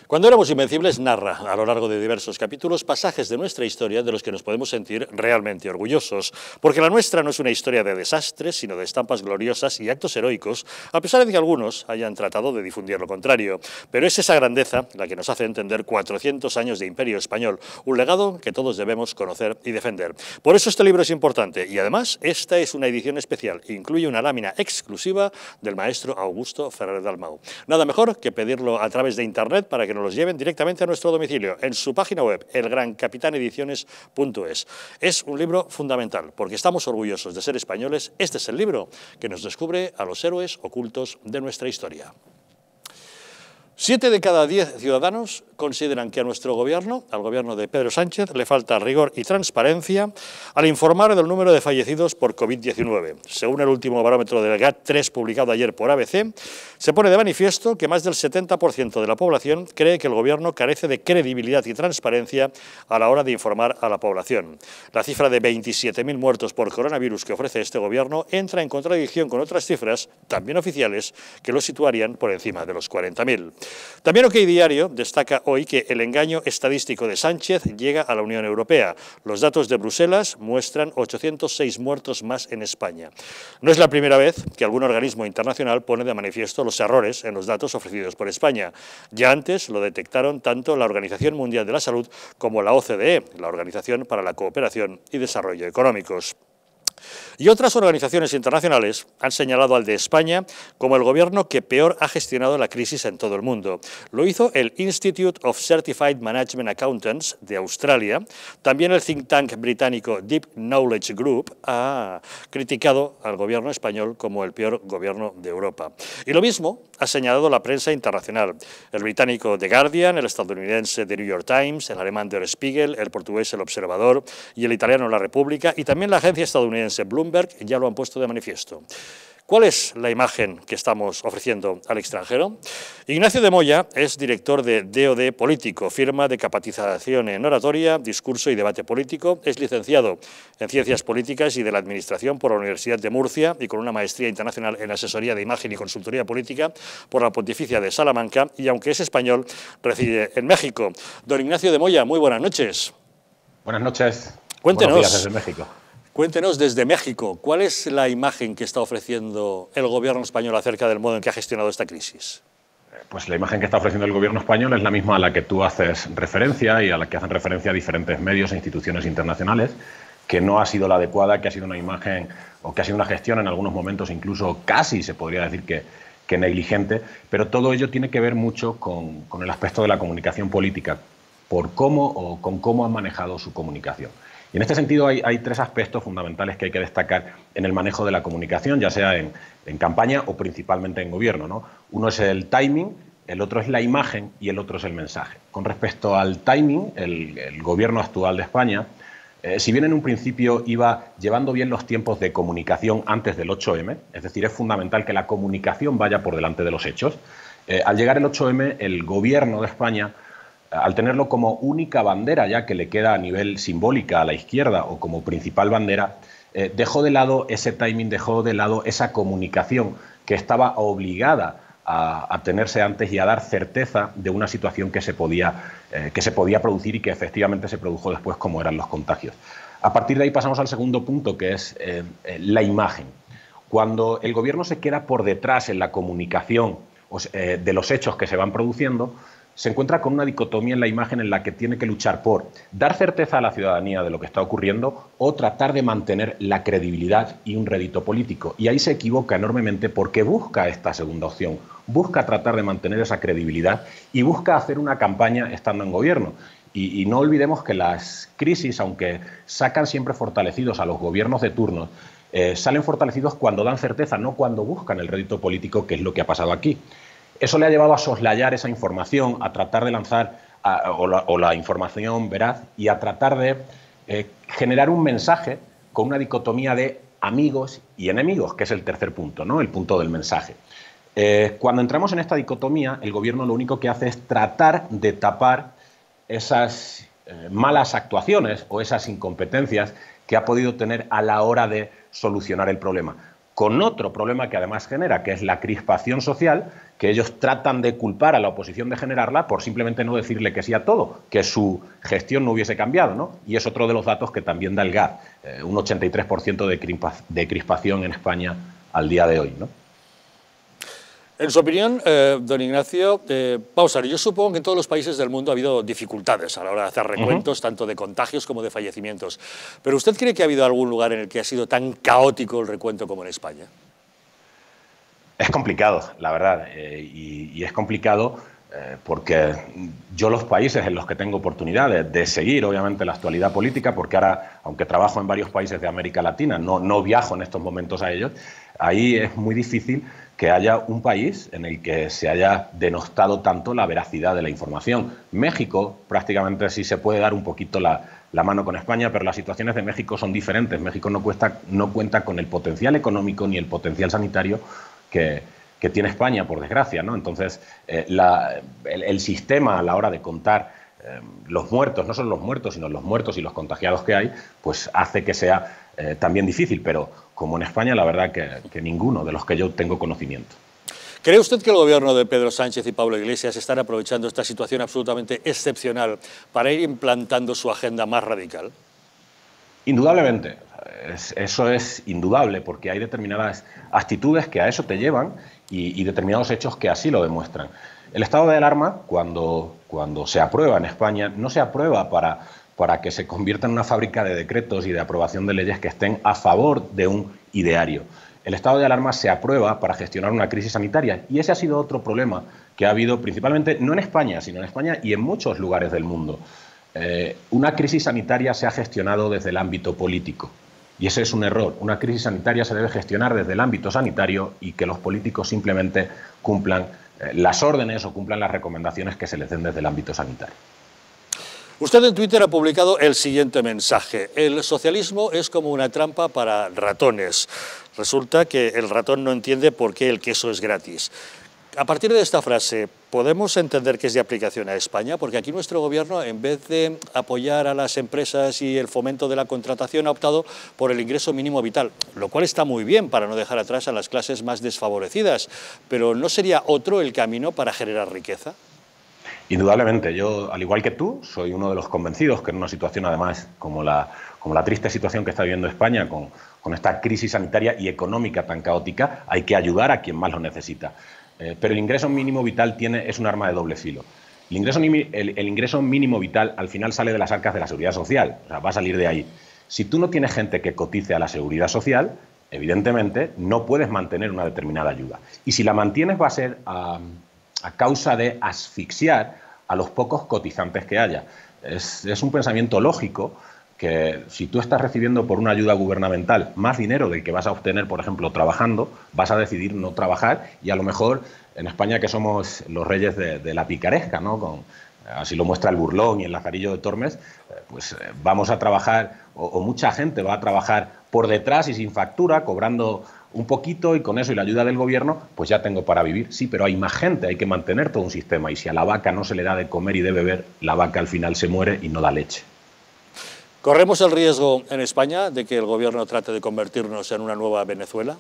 Cuando éramos invencibles narra, a lo largo de diversos capítulos, pasajes de nuestra historia de los que nos podemos sentir realmente orgullosos, porque la nuestra no es una historia de desastres, sino de estampas gloriosas y actos heroicos, a pesar de que algunos hayan tratado de difundir lo contrario. Pero es esa grandeza la que nos hace entender 400 años de imperio español, un legado que todos debemos conocer y defender. Por eso este libro es importante y además esta es una edición especial, incluye una lámina exclusiva del maestro Augusto Ferrer Dalmau. Nada mejor que pedirlo a través de internet para que nos los lleven directamente a nuestro domicilio, en su página web, elgrancapitanediciones.es. Es un libro fundamental, porque estamos orgullosos de ser españoles. Este es el libro que nos descubre a los héroes ocultos de nuestra historia. 7 de cada 10 ciudadanos consideran que a nuestro gobierno, al gobierno de Pedro Sánchez, le falta rigor y transparencia al informar del número de fallecidos por COVID-19. Según el último barómetro del GAT3 publicado ayer por ABC, se pone de manifiesto que más del 70% de la población cree que el gobierno carece de credibilidad y transparencia a la hora de informar a la población. La cifra de 27.000 muertos por coronavirus que ofrece este gobierno entra en contradicción con otras cifras, también oficiales, que lo situarían por encima de los 40.000. También OK Diario destaca hoy que el engaño estadístico de Sánchez llega a la Unión Europea. Los datos de Bruselas muestran 806 muertos más en España. No es la primera vez que algún organismo internacional pone de manifiesto los errores en los datos ofrecidos por España. Ya antes lo detectaron tanto la Organización Mundial de la Salud como la OCDE, la Organización para la Cooperación y Desarrollo Económicos. Y otras organizaciones internacionales han señalado al de España como el gobierno que peor ha gestionado la crisis en todo el mundo. Lo hizo el Institute of Certified Management Accountants de Australia. También el think tank británico Deep Knowledge Group ha criticado al gobierno español como el peor gobierno de Europa. Y lo mismo ha señalado la prensa internacional. El británico The Guardian, el estadounidense The New York Times, el alemán Der Spiegel, el portugués El Observador y el italiano La República, y también la agencia estadounidense Bloomberg ya lo han puesto de manifiesto. ¿Cuál es la imagen que estamos ofreciendo al extranjero? Ignacio de Moya es director de DoD Político, firma de capacitación en oratoria, discurso y debate político. Es licenciado en Ciencias Políticas y de la Administración por la Universidad de Murcia y con una maestría internacional en asesoría de imagen y consultoría política por la Pontificia de Salamanca, y aunque es español, reside en México. Don Ignacio de Moya, muy buenas noches. Buenas noches. Cuéntenos. Buenos días desde México. Cuéntenos desde México, ¿cuál es la imagen que está ofreciendo el gobierno español acerca del modo en que ha gestionado esta crisis? Pues la imagen que está ofreciendo el gobierno español es la misma a la que tú haces referencia y a la que hacen referencia diferentes medios e instituciones internacionales, que no ha sido la adecuada, que ha sido una imagen o que ha sido una gestión en algunos momentos incluso casi se podría decir que negligente, pero todo ello tiene que ver mucho con el aspecto de la comunicación política, por cómo o con cómo han manejado su comunicación. Y en este sentido hay tres aspectos fundamentales que hay que destacar en el manejo de la comunicación, ya sea en campaña o principalmente en gobierno, ¿no? Uno es el timing, el otro es la imagen y el otro es el mensaje. Con respecto al timing, el gobierno actual de España, si bien en un principio iba llevando bien los tiempos de comunicación antes del 8M, es decir, es fundamental que la comunicación vaya por delante de los hechos, al llegar el 8M, el gobierno de España, al tenerlo como única bandera ya que le queda a nivel simbólica a la izquierda o como principal bandera, dejó de lado ese timing, dejó de lado esa comunicación que estaba obligada a tenerse antes y a dar certeza de una situación que se podía producir y que efectivamente se produjo después, como eran los contagios. A partir de ahí pasamos al segundo punto, que es la imagen. Cuando el gobierno se queda por detrás en la comunicación de los hechos que se van produciendo, se encuentra con una dicotomía en la imagen en la que tiene que luchar por dar certeza a la ciudadanía de lo que está ocurriendo o tratar de mantener la credibilidad y un rédito político. Y ahí se equivoca enormemente porque busca esta segunda opción, busca tratar de mantener esa credibilidad y busca hacer una campaña estando en gobierno. Y no olvidemos que las crisis, aunque sacan siempre fortalecidos a los gobiernos de turno, salen fortalecidos cuando dan certeza, no cuando buscan el rédito político, que es lo que ha pasado aquí. Eso le ha llevado a soslayar esa información, a tratar de lanzar la información veraz y a tratar de generar un mensaje con una dicotomía de amigos y enemigos, que es el tercer punto, ¿no? El punto del mensaje. Cuando entramos en esta dicotomía, el gobierno lo único que hace es tratar de tapar esas malas actuaciones o esas incompetencias que ha podido tener a la hora de solucionar el problema, con otro problema que además genera, que es la crispación social, que ellos tratan de culpar a la oposición de generarla por simplemente no decirle que sí a todo, que su gestión no hubiese cambiado, ¿no? Y es otro de los datos que también da el GAD, un 83% de crispación en España al día de hoy, ¿no? En su opinión, don Ignacio, vamos a ver, yo supongo que en todos los países del mundo ha habido dificultades a la hora de hacer recuentos, tanto de contagios como de fallecimientos. ¿Pero usted cree que ha habido algún lugar en el que ha sido tan caótico el recuento como en España? Es complicado, la verdad, y es complicado porque yo los países en los que tengo oportunidad de seguir, obviamente, la actualidad política, porque ahora, aunque trabajo en varios países de América Latina, no viajo en estos momentos a ellos, ahí es muy difícil que haya un país en el que se haya denostado tanto la veracidad de la información. México prácticamente sí se puede dar un poquito la mano con España, pero las situaciones de México son diferentes. México no cuenta con el potencial económico ni el potencial sanitario que tiene España, por desgracia, ¿no? Entonces, el sistema a la hora de contar los muertos, no solo los muertos, sino los muertos y los contagiados que hay, pues hace que sea también difícil, pero como en España, la verdad que ninguno de los que yo tengo conocimiento. ¿Cree usted que el gobierno de Pedro Sánchez y Pablo Iglesias están aprovechando esta situación absolutamente excepcional para ir implantando su agenda más radical? Indudablemente, eso es indudable, porque hay determinadas actitudes que a eso te llevan y determinados hechos que así lo demuestran. El estado de alarma, cuando se aprueba en España, no se aprueba para que se convierta en una fábrica de decretos y de aprobación de leyes que estén a favor de un ideario. El estado de alarma se aprueba para gestionar una crisis sanitaria, y ese ha sido otro problema que ha habido principalmente, no en España, sino en España y en muchos lugares del mundo. Una crisis sanitaria se ha gestionado desde el ámbito político, y ese es un error. Una crisis sanitaria se debe gestionar desde el ámbito sanitario y que los políticos simplemente cumplan las órdenes o cumplan las recomendaciones que se les den desde el ámbito sanitario. Usted en Twitter ha publicado el siguiente mensaje: el socialismo es como una trampa para ratones. Resulta que el ratón no entiende por qué el queso es gratis. A partir de esta frase, ¿podemos entender que es de aplicación a España? Porque aquí nuestro gobierno, en vez de apoyar a las empresas y el fomento de la contratación, ha optado por el ingreso mínimo vital, lo cual está muy bien para no dejar atrás a las clases más desfavorecidas. Pero ¿no sería otro el camino para generar riqueza? Indudablemente, yo, al igual que tú, soy uno de los convencidos que en una situación, además, como la triste situación que está viviendo España, con esta crisis sanitaria y económica tan caótica, hay que ayudar a quien más lo necesita. Pero el ingreso mínimo vital es un arma de doble filo. El ingreso mínimo vital al final sale de las arcas de la seguridad social, o sea, va a salir de ahí. Si tú no tienes gente que cotice a la seguridad social, evidentemente no puedes mantener una determinada ayuda. Y si la mantienes va a ser a causa de asfixiar a los pocos cotizantes que haya. Es un pensamiento lógico que si tú estás recibiendo por una ayuda gubernamental más dinero del que vas a obtener, por ejemplo, trabajando, vas a decidir no trabajar, y a lo mejor en España, que somos los reyes de la picaresca, ¿no? Así lo muestra el Burlón y el Lazarillo de Tormes, pues vamos a trabajar, o mucha gente va a trabajar por detrás y sin factura, cobrando un poquito, y con eso y la ayuda del gobierno, pues ya tengo para vivir. Sí, pero hay más gente, hay que mantener todo un sistema, y si a la vaca no se le da de comer y de beber, la vaca al final se muere y no da leche. ¿Corremos el riesgo en España de que el gobierno trate de convertirnos en una nueva Venezuela?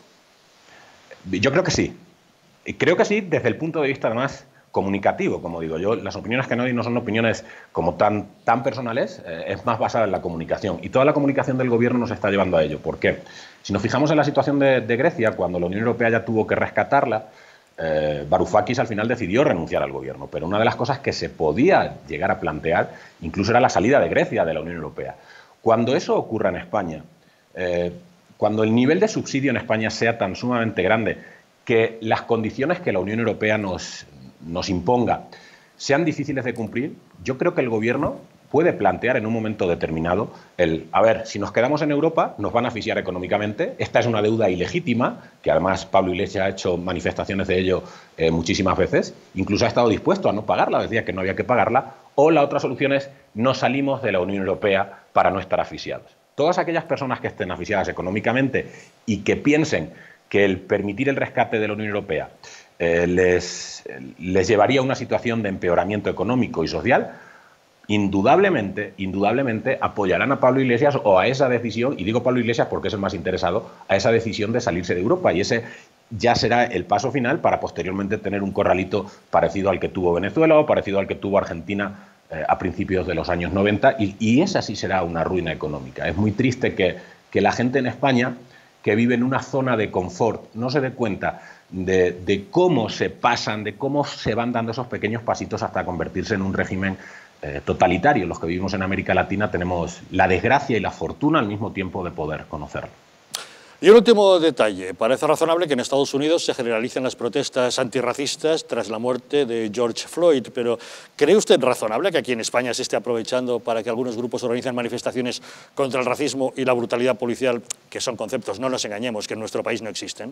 Yo creo que sí. Creo que sí desde el punto de vista, además, comunicativo, como digo yo. Las opiniones que doy no son opiniones como tan personales, es más basada en la comunicación. Y toda la comunicación del gobierno nos está llevando a ello. ¿Por qué? Si nos fijamos en la situación de Grecia, cuando la Unión Europea ya tuvo que rescatarla, Varoufakis al final decidió renunciar al gobierno. Pero una de las cosas que se podía llegar a plantear incluso era la salida de Grecia de la Unión Europea. Cuando eso ocurra en España, cuando el nivel de subsidio en España sea tan sumamente grande que las condiciones que la Unión Europea nos imponga sean difíciles de cumplir, yo creo que el gobierno puede plantear en un momento determinado a ver, si nos quedamos en Europa nos van a asfixiar económicamente, esta es una deuda ilegítima, que además Pablo Iglesias ha hecho manifestaciones de ello muchísimas veces, incluso ha estado dispuesto a no pagarla, decía que no había que pagarla, o la otra solución es no salimos de la Unión Europea para no estar asfixiados. Todas aquellas personas que estén asfixiadas económicamente y que piensen que el permitir el rescate de la Unión Europea les llevaría a una situación de empeoramiento económico y social, indudablemente apoyarán a Pablo Iglesias o a esa decisión, y digo Pablo Iglesias porque es el más interesado, a esa decisión de salirse de Europa. Y ese ya será el paso final para posteriormente tener un corralito parecido al que tuvo Venezuela o parecido al que tuvo Argentina a principios de los años 90, y esa sí será una ruina económica. Es muy triste que la gente en España, que vive en una zona de confort, no se dé cuenta de cómo se pasan, de cómo se van dando esos pequeños pasitos hasta convertirse en un régimen totalitario. Los que vivimos en América Latina tenemos la desgracia y la fortuna al mismo tiempo de poder conocerlo. Y un último detalle. Parece razonable que en Estados Unidos se generalicen las protestas antirracistas tras la muerte de George Floyd, pero ¿cree usted razonable que aquí en España se esté aprovechando para que algunos grupos organicen manifestaciones contra el racismo y la brutalidad policial, que son conceptos, no nos engañemos, que en nuestro país no existen?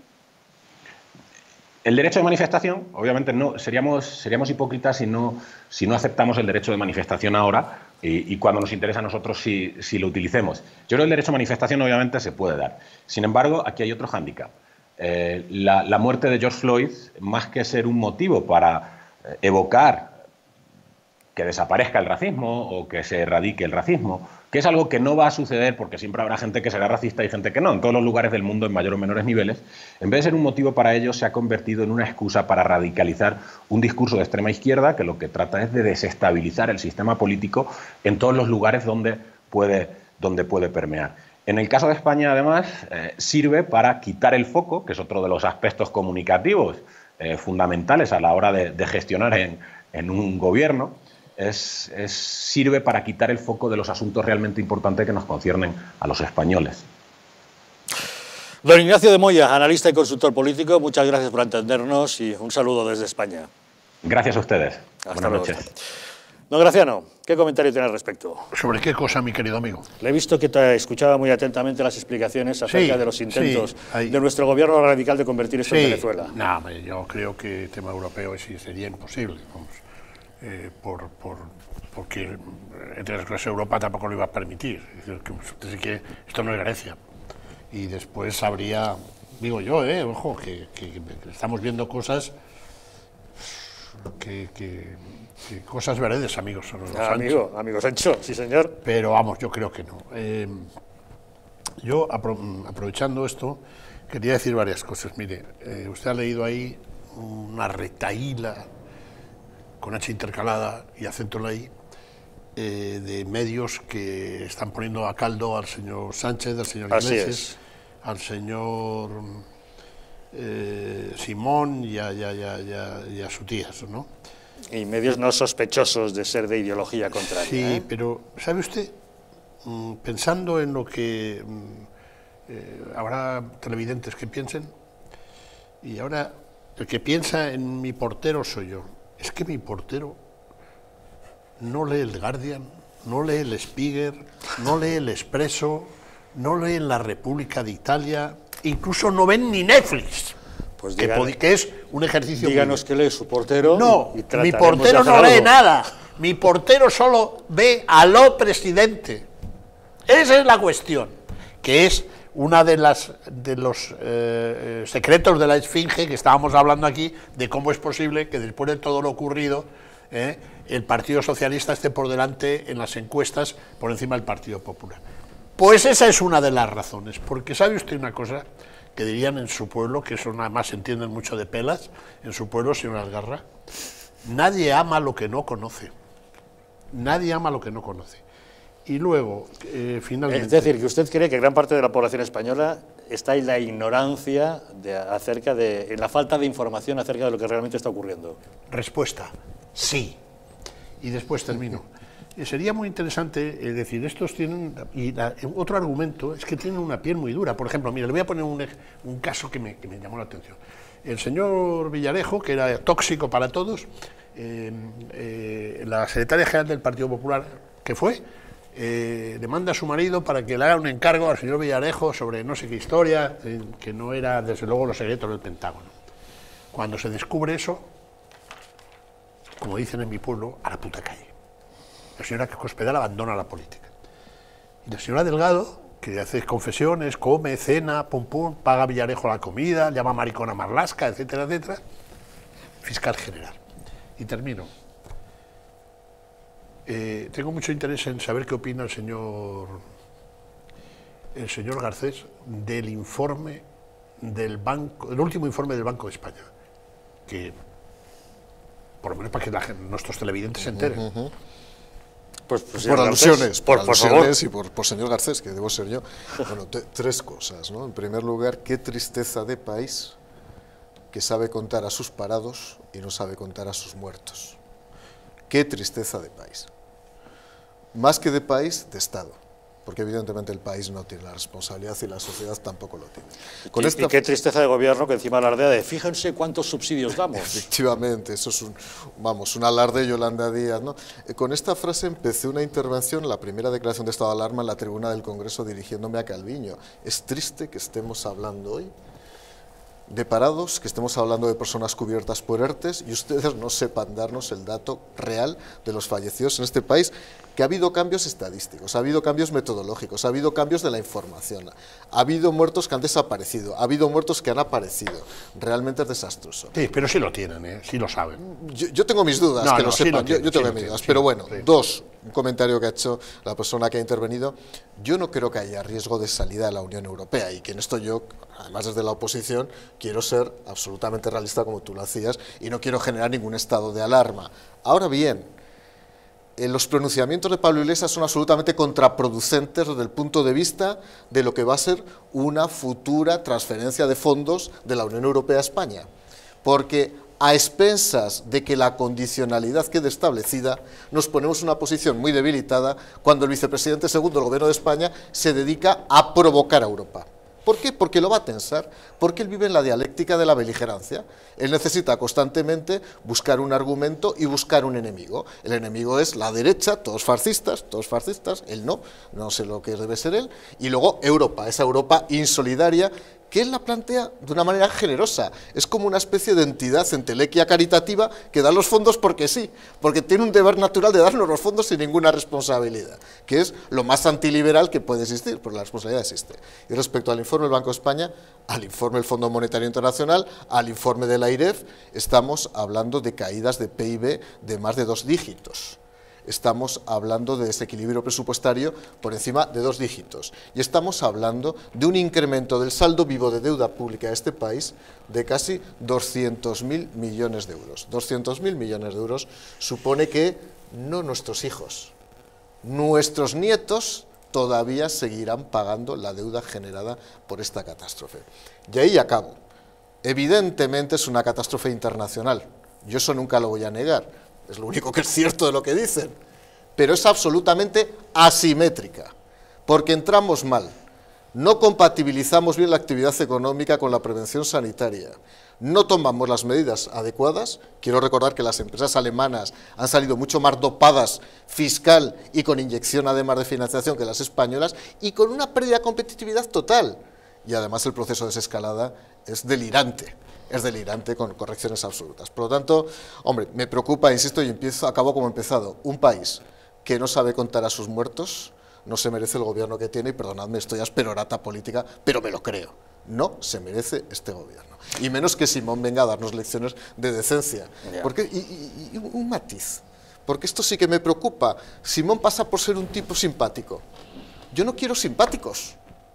El derecho de manifestación, obviamente, no seríamos hipócritas si no aceptamos el derecho de manifestación ahora y cuando nos interesa a nosotros si lo utilicemos. Yo creo que el derecho de manifestación obviamente se puede dar. Sin embargo, aquí hay otro hándicap. La muerte de George Floyd, más que ser un motivo para evocar que desaparezca el racismo o que se erradique el racismo, que es algo que no va a suceder porque siempre habrá gente que será racista y gente que no, en todos los lugares del mundo en mayor o menores niveles, en vez de ser un motivo para ello, se ha convertido en una excusa para radicalizar un discurso de extrema izquierda que lo que trata es de desestabilizar el sistema político en todos los lugares donde puede permear. En el caso de España, además, sirve para quitar el foco, que es otro de los aspectos comunicativos fundamentales a la hora de gestionar en un gobierno. Sirve para quitar el foco de los asuntos realmente importantes que nos conciernen a los españoles. Don Ignacio de Moya, analista y consultor político, muchas gracias por atendernos y un saludo desde España. Gracias a ustedes. Buenas noches. Don Graciano, ¿qué comentario tiene al respecto? ¿Sobre qué cosa, mi querido amigo? Le he visto que te escuchaba muy atentamente las explicaciones acerca de los intentos de nuestro gobierno radical de convertir esto en Venezuela. No, yo creo que el tema europeo sería imposible, vamos. Porque entre las Europa tampoco lo iba a permitir. Así que esto no es Grecia. Y después habría, digo yo, ojo, que estamos viendo cosas cosas veredes, amigos. Amigo Sancho, sí señor. Pero vamos, yo creo que no. Yo, aprovechando esto, quería decir varias cosas. Mire, usted ha leído ahí una retahíla con H intercalada y acento en la I, de medios que están poniendo a caldo al señor Sánchez, al señor Iglesias, al señor Simón y a su tía, ¿no? Y medios no sospechosos de ser de ideología contraria. Sí, pero ¿sabe usted? Pensando en lo que habrá televidentes que piensen, y ahora el que piensa en mi portero soy yo. Es que mi portero no lee el Guardian, no lee el Spiegel, no lee el Expresso, no lee La República de Italia, incluso no ven ni Netflix, pues que es un ejercicio... Díganos que lee su portero. No, mi portero no lee nada, mi portero solo ve a lo presidente. Esa es la cuestión, que es una de los secretos de la esfinge que estábamos hablando aquí, de cómo es posible que después de todo lo ocurrido el Partido Socialista esté por delante en las encuestas por encima del Partido Popular. Pues esa es una de las razones, porque sabe usted una cosa que dirían en su pueblo, que eso nada más se entienden mucho de pelas, en su pueblo, señor Algarra, nadie ama lo que no conoce. Nadie ama lo que no conoce. Y luego, finalmente... Es decir, que usted cree que gran parte de la población española está en la ignorancia en la falta de información acerca de lo que realmente está ocurriendo. Respuesta, sí. Y después termino. Sería muy interesante decir, estos tienen... Y otro argumento es que tienen una piel muy dura. Por ejemplo, mire, le voy a poner un caso que me llamó la atención. El señor Villarejo, que era tóxico para todos, la secretaria general del Partido Popular, que fue... le manda a su marido para que le haga un encargo al señor Villarejo sobre no sé qué historia, que no era, desde luego, los secretos del Pentágono. Cuando se descubre eso, como dicen en mi pueblo, a la puta calle. La señora Cospedal abandona la política. Y la señora Delgado, que hace confesiones, come, cena, pum pum, paga a Villarejo la comida, llama maricona Marlaska, etcétera, etcétera, fiscal general. Y termino. Tengo mucho interés en saber qué opina el señor Garcés del informe del banco, el último informe del Banco de España, que por lo menos para que nuestros televidentes se enteren. Pues, por alusiones, por alusiones y por señor Garcés, que debo ser yo. Bueno, tres cosas, ¿no? En primer lugar, qué tristeza de país que sabe contar a sus parados y no sabe contar a sus muertos. Qué tristeza de país. Más que de país, de Estado. Porque evidentemente el país no tiene la responsabilidad y la sociedad tampoco lo tiene. Y qué tristeza de gobierno que encima alardea de fíjense cuántos subsidios damos. Efectivamente, eso es un alarde de Yolanda Díaz, ¿no? Con esta frase empecé una intervención, la primera declaración de estado de alarma en la tribuna del Congreso dirigiéndome a Calviño. Es triste que estemos hablando hoy de parados, que estemos hablando de personas cubiertas por ERTES y ustedes no sepan darnos el dato real de los fallecidos en este país, que ha habido cambios estadísticos, ha habido cambios metodológicos, ha habido cambios de la información, ha habido muertos que han desaparecido, ha habido muertos que han aparecido. Realmente es desastroso. Sí, pero sí lo tienen, sí lo saben. Yo tengo mis dudas, que lo sepan, yo tengo mis dudas, pero bueno, dos, un comentario que ha hecho la persona que ha intervenido. Yo no creo que haya riesgo de salida de la Unión Europea y que en esto yo, además desde la oposición, quiero ser absolutamente realista como tú lo hacías y no quiero generar ningún estado de alarma. Ahora bien, los pronunciamientos de Pablo Iglesias son absolutamente contraproducentes desde el punto de vista de lo que va a ser una futura transferencia de fondos de la Unión Europea a España, porque a expensas de que la condicionalidad quede establecida, nos ponemos en una posición muy debilitada cuando el vicepresidente segundo del Gobierno de España se dedica a provocar a Europa. ¿Por qué? Porque lo va a tensar, porque él vive en la dialéctica de la beligerancia. Él necesita constantemente buscar un argumento y buscar un enemigo. El enemigo es la derecha, todos fascistas, él no sé lo que debe ser él, y luego Europa, esa Europa insolidaria, que él la plantea de una manera generosa. Es como una especie de entidad entelequia caritativa que da los fondos porque sí, porque tiene un deber natural de darnos los fondos sin ninguna responsabilidad, que es lo más antiliberal que puede existir, porque la responsabilidad existe. Y respecto al informe del Banco de España, al informe del Fondo Monetario Internacional, al informe de la AIREF, estamos hablando de caídas de PIB de más de 2 dígitos. Estamos hablando de desequilibrio presupuestario por encima de 2 dígitos y estamos hablando de un incremento del saldo vivo de deuda pública de este país de casi 200.000 millones de euros. 200.000 millones de euros supone que no nuestros hijos, nuestros nietos todavía seguirán pagando la deuda generada por esta catástrofe. Y ahí acabo. Evidentemente es una catástrofe internacional, yo eso nunca lo voy a negar. Es lo único que es cierto de lo que dicen, pero es absolutamente asimétrica, porque entramos mal, no compatibilizamos bien la actividad económica con la prevención sanitaria, no tomamos las medidas adecuadas. Quiero recordar que las empresas alemanas han salido mucho más dopadas fiscal y con inyección además de financiación que las españolas, y con una pérdida de competitividad total, y además el proceso de desescalada es delirante con correcciones absolutas. Por lo tanto, hombre, me preocupa, insisto, y acabo como he empezado. Un país que no sabe contar a sus muertos no se merece el gobierno que tiene, y perdonadme, esto ya es perorata política, pero me lo creo. No se merece este gobierno. Y menos que Simón venga a darnos lecciones de decencia. Porque, y un matiz, porque esto sí que me preocupa. Simón pasa por ser un tipo simpático. Yo no quiero simpáticos,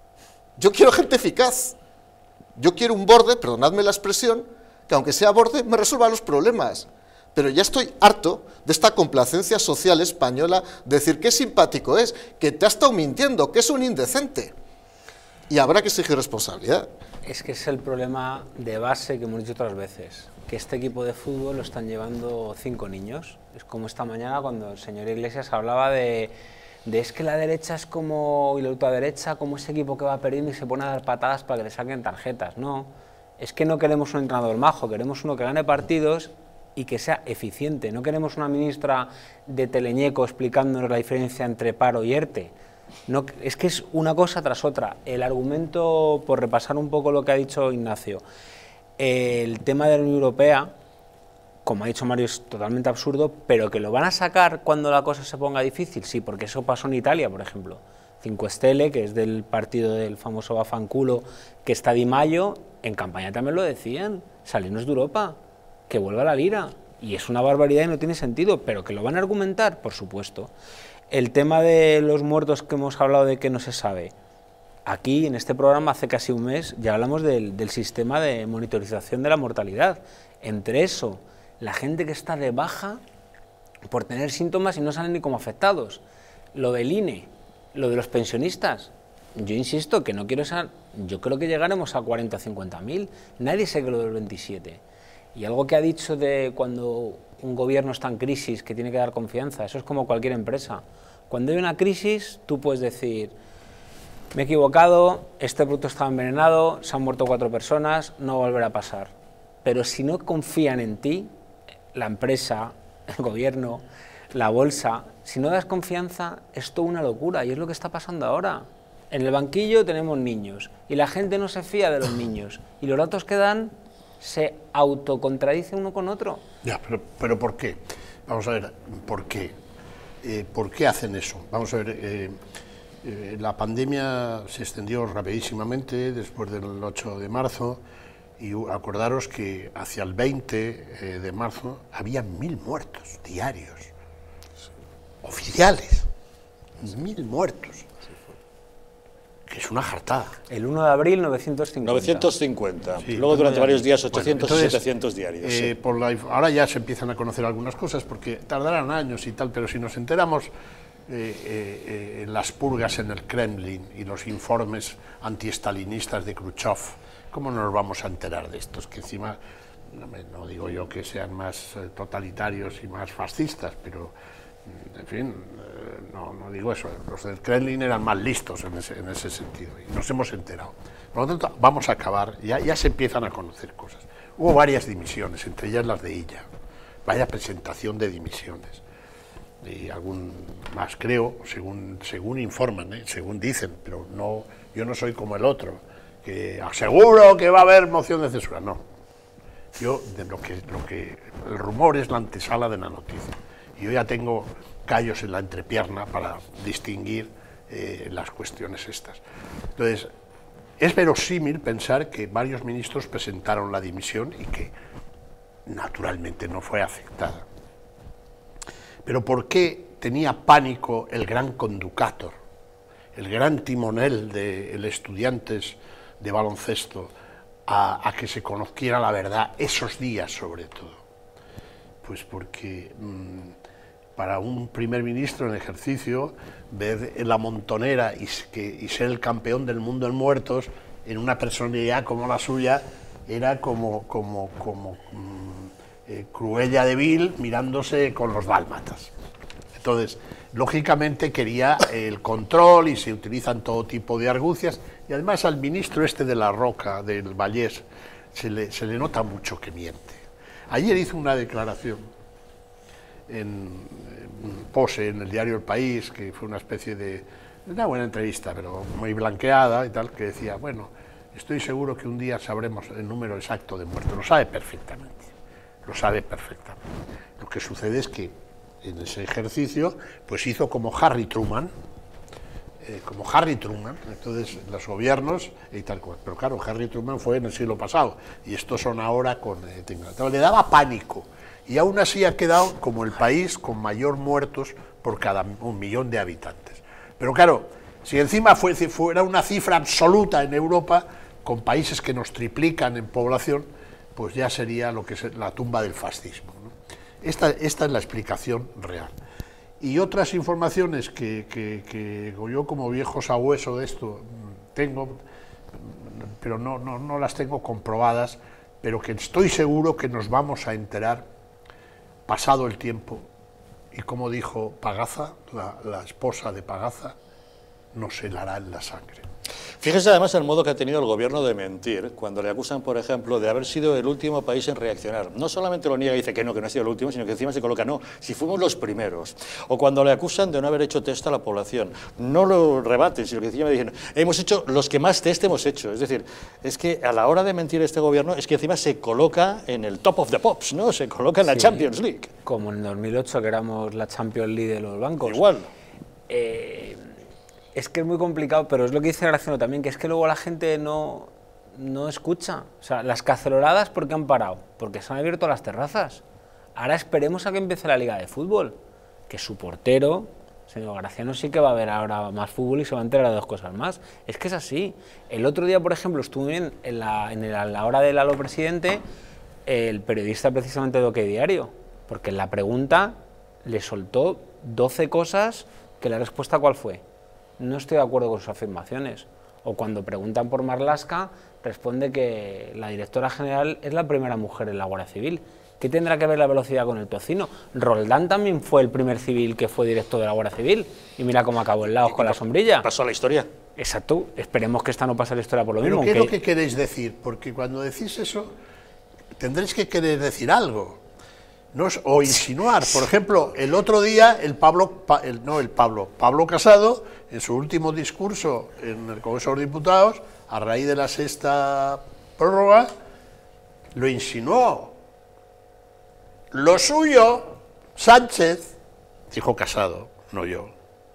yo quiero gente eficaz. Yo quiero un borde, perdonadme la expresión, que aunque sea borde, me resuelva los problemas. Pero ya estoy harto de esta complacencia social española de decir qué simpático es, que te ha estado mintiendo, que es un indecente. Y habrá que exigir responsabilidad. Es que es el problema de base que hemos dicho otras veces, que este equipo de fútbol lo están llevando 5 niños. Es como esta mañana cuando el señor Iglesias hablaba de es que la derecha es como, y la ultraderecha, como ese equipo que va perdiendo y se pone a dar patadas para que le saquen tarjetas. No, es que no queremos un entrenador majo, queremos uno que gane partidos y que sea eficiente. No queremos una ministra de teleñeco explicándonos la diferencia entre paro y ERTE. No, es que es una cosa tras otra. El argumento, por repasar un poco lo que ha dicho Ignacio, el tema de la Unión Europea, como ha dicho Mario, es totalmente absurdo, pero que lo van a sacar cuando la cosa se ponga difícil, sí, porque eso pasó en Italia, por ejemplo. 5 Stelle, que es del partido del famoso Bafanculo, que está Di Maio, en campaña también lo decían, salirnos de Europa, que vuelva la lira, y es una barbaridad y no tiene sentido, pero que lo van a argumentar, por supuesto. El tema de los muertos que hemos hablado de que no se sabe, Aquí, en este programa, hace casi un mes, ya hablamos del sistema de monitorización de la mortalidad. Entre eso, la gente que está de baja por tener síntomas y no salen ni como afectados. Lo del INE, lo de los pensionistas. Yo insisto que no quiero esa... Yo creo que llegaremos a 40 o 50.000. Nadie se cree lo del 27. Y algo que ha dicho de cuando un gobierno está en crisis, que tiene que dar confianza, eso es como cualquier empresa. Cuando hay una crisis, tú puedes decir... Me he equivocado, este producto estaba envenenado, se han muerto 4 personas, no volverá a pasar. Pero si no confían en ti, la empresa, el gobierno, la bolsa, si no das confianza, es toda una locura y es lo que está pasando ahora. En el banquillo tenemos niños y la gente no se fía de los niños y los datos que dan se autocontradicen uno con otro. Ya, pero ¿por qué? Vamos a ver, ¿por qué? ¿Por qué hacen eso? Vamos a ver... la pandemia se extendió rapidísimamente después del 8 de marzo y acordaros que hacia el 20 de marzo había 1000 muertos diarios, oficiales, 1000 muertos, que es una jartada. El 1 de abril, 950. 950, sí, luego durante varios días 800 bueno, entonces, y 700 diarios. Sí. Ahora ya se empiezan a conocer algunas cosas porque tardarán años y tal, pero si nos enteramos... las purgas en el Kremlin y los informes antiestalinistas de Khrushchev, ¿cómo no nos vamos a enterar de estos? Que encima, no digo yo que sean más totalitarios y más fascistas, pero, en fin, no digo eso. Los del Kremlin eran más listos en ese sentido y nos hemos enterado. Por lo tanto, vamos a acabar, ya se empiezan a conocer cosas. Hubo varias dimisiones, entre ellas las de Illa, vaya presentación de dimisiones. Y algún más creo, según informan, según dicen, pero no, yo no soy como el otro, que aseguro que va a haber moción de censura, no. Yo, de lo que el rumor es la antesala de la noticia, y yo ya tengo callos en la entrepierna para distinguir las cuestiones estas. Entonces, es verosímil pensar que varios ministros presentaron la dimisión y que naturalmente no fue aceptada. Pero ¿por qué tenía pánico el gran conductor, el gran timonel de los estudiantes de baloncesto a que se conociera la verdad esos días sobre todo? Pues porque para un primer ministro en ejercicio ver la montonera y ser el campeón del mundo en muertos en una personalidad como la suya era como Cruella de Vil mirándose con los dálmatas. Entonces, lógicamente quería el control y se utilizan todo tipo de argucias y además al ministro este de la Roca, del Vallés, se le nota mucho que miente. Ayer hizo una declaración en Pose, en el diario El País, que fue una especie de una buena entrevista, pero muy blanqueada y tal, que decía, bueno, estoy seguro que un día sabremos el número exacto de muertos. Lo sabe perfectamente. Lo sabe perfectamente. Lo que sucede es que en ese ejercicio pues hizo como Harry Truman, entonces los gobiernos y tal cual. Pero claro, Harry Truman fue en el siglo pasado y estos son ahora con le daba pánico y aún así ha quedado como el país con mayor muertos por cada 1 millón de habitantes. Pero claro, si encima fuera una cifra absoluta en Europa, con países que nos triplican en población, pues ya sería lo que es la tumba del fascismo, ¿no? Esta es la explicación real. Y otras informaciones que yo como viejo sabueso de esto tengo, pero no las tengo comprobadas, pero que estoy seguro que nos vamos a enterar pasado el tiempo. Y como dijo Pagaza, la esposa de Pagaza, nos helará en la sangre. Fíjese además el modo que ha tenido el gobierno de mentir cuando le acusan, por ejemplo, de haber sido el último país en reaccionar. No solamente lo niega y dice que no ha sido el último, sino que encima se coloca, no, si fuimos los primeros. O cuando le acusan de no haber hecho test a la población. No lo rebaten, sino que encima dicen, hemos hecho los que más test hemos hecho. Es decir, es que a la hora de mentir este gobierno es que encima se coloca en el top of the pops, ¿no? Se coloca en la Champions League. Como en el 2008 que éramos la Champions League de los bancos. Igual. Es que es muy complicado, pero es lo que dice Graciano también, que es que luego la gente no escucha. O sea, las caceroladas, ¿por qué han parado? Porque se han abierto las terrazas. Ahora esperemos a que empiece la Liga de Fútbol, que su portero Señor Graciano sí que va a ver ahora más fútbol y se va a enterar de 2 cosas más. Es que es así. El otro día, por ejemplo, estuve en la hora del Halo Presidente, el periodista precisamente de OK Diario, porque en la pregunta le soltó 12 cosas que la respuesta ¿cuál fue? No estoy de acuerdo con sus afirmaciones. O cuando preguntan por Marlaska, responde que la directora general es la primera mujer en la Guardia Civil. ¿Qué tendrá que ver la velocidad con el tocino? Roldán también fue el primer civil que fue director de la Guardia Civil. Y mira cómo acabó en Laos con la sombrilla. Pasó a la historia. Exacto. Esperemos que esta no pase a la historia por lo mismo. ¿Pero qué es lo que queréis decir? Porque cuando decís eso, tendréis que querer decir algo. ¿No? O insinuar. Por ejemplo, el otro día Pablo Casado, en su último discurso en el Congreso de los Diputados, a raíz de la 6ª prórroga, lo insinuó. Lo suyo, Sánchez, dijo Casado, no yo,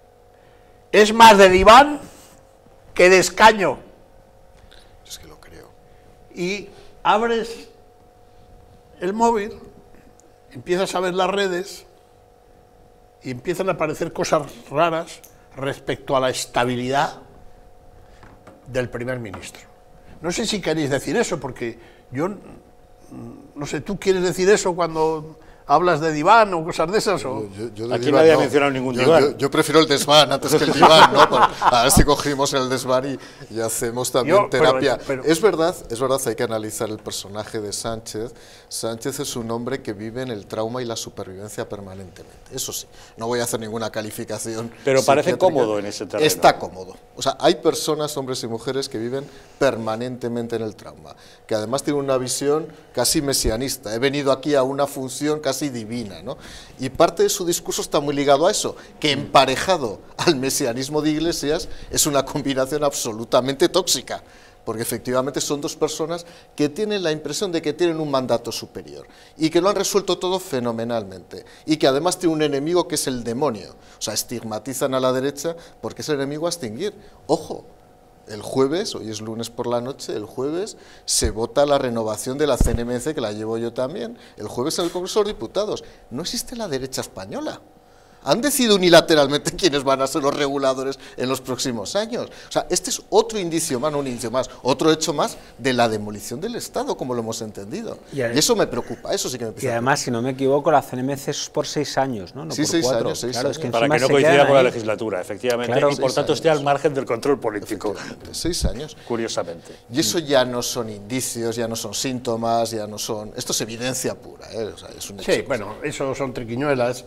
es más de diván que de escaño. Es que lo creo. Y abres el móvil, empiezas a ver las redes y empiezan a aparecer cosas raras respecto a la estabilidad del primer ministro. No sé si queréis decir eso, porque yo, no sé, ¿tú quieres decir eso cuando hablas de diván o cosas de esas? ¿O? Aquí nadie ha mencionado ningún diván. Yo prefiero el desván antes que el diván, ¿no? A ver si cogimos el desván y hacemos también terapia. Pero es verdad, hay que analizar el personaje de Sánchez. Sánchez es un hombre que vive en el trauma y la supervivencia permanentemente. Eso sí, no voy a hacer ninguna calificación. Pero parece cómodo en ese terreno. Está cómodo. O sea, hay personas, hombres y mujeres, que viven permanentemente en el trauma, que además tienen una visión casi mesianista. He venido aquí a una función casi divina, ¿no? Y parte de su discurso está muy ligado a eso, que emparejado al mesianismo de Iglesias es una combinación absolutamente tóxica, porque efectivamente son 2 personas que tienen la impresión de que tienen un mandato superior y que lo han resuelto todo fenomenalmente y que además tiene un enemigo que es el demonio. O sea, estigmatizan a la derecha porque es el enemigo a extinguir. Ojo, el jueves, hoy es lunes por la noche, el jueves se vota la renovación de la CNMC, que la llevo yo también, el jueves en el Congreso de los Diputados. No existe la derecha española. Han decidido unilateralmente quiénes van a ser los reguladores en los próximos años. O sea, este es otro indicio más, no un indicio más, otro hecho más de la demolición del Estado, como lo hemos entendido. Y eso me preocupa, eso sí que me preocupa. Y además, si no me equivoco, la CNMC es por 6 años, ¿no? Sí, por 6 4. años, 6 claro, años. Es que para que no coincida con la legislatura, efectivamente, claro, y por tanto esté al margen del control político. 6 años. Curiosamente. Y eso ya no son indicios, ya no son síntomas, ya no son... Esto es evidencia pura, ¿eh? O sea, es un hecho. Sí, bueno, eso son triquiñuelas.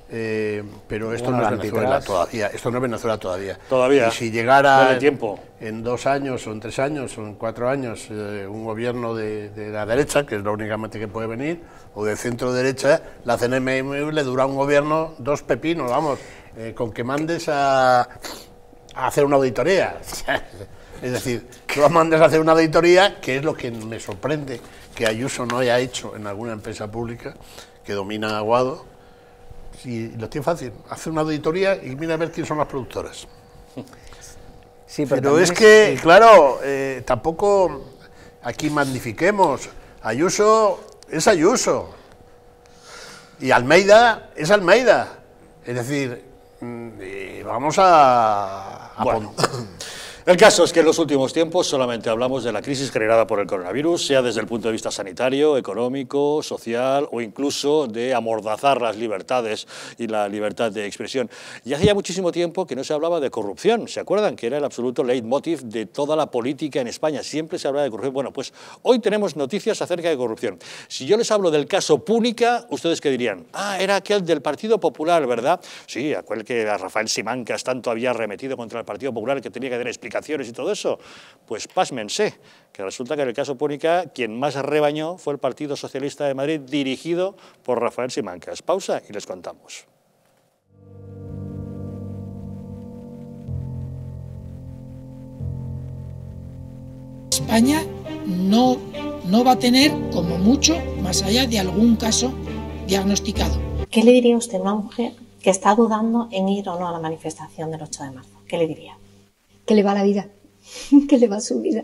Pero esto no es Venezuela todavía. Esto no es Venezuela todavía. Todavía. Y si llegara tiempo. En 2 años, o en 3 años, o en 4 años, un gobierno de la derecha, que es lo únicamente que puede venir, o de centro derecha, la CNMV le dura un gobierno 2 pepinos, vamos, con que mandes a hacer una auditoría. Es decir, que lo mandes a hacer una auditoría, que es lo que me sorprende que Ayuso no haya hecho en alguna empresa pública que domina Aguado. Si lo tiene fácil, hace una auditoría y mira a ver quién son las productoras. Sí, pero es que, claro, tampoco aquí magnifiquemos. Ayuso es Ayuso. Y Almeida es Almeida. Es decir, vamos a bueno. El caso es que en los últimos tiempos solamente hablamos de la crisis generada por el coronavirus, sea desde el punto de vista sanitario, económico, social o incluso de amordazar las libertades y la libertad de expresión. Y hacía muchísimo tiempo que no se hablaba de corrupción, ¿se acuerdan? Que era el absoluto leitmotiv de toda la política en España, siempre se hablaba de corrupción. Bueno, pues hoy tenemos noticias acerca de corrupción. Si yo les hablo del caso Púnica, ¿ustedes qué dirían? Ah, era aquel del Partido Popular, ¿verdad? Sí, aquel que a Rafael Simancas tanto había arremetido contra el Partido Popular, que tenía que dar explicaciones y todo eso. Pues pásmense, que resulta que en el caso Púnica quien más rebañó fue el Partido Socialista de Madrid, dirigido por Rafael Simancas. Pausa y les contamos. España no va a tener, como mucho, más allá de algún caso diagnosticado. ¿Qué le diría usted a una mujer que está dudando en ir o no a la manifestación del 8 de marzo? ¿Qué le diría? Que le va la vida, que le va su vida.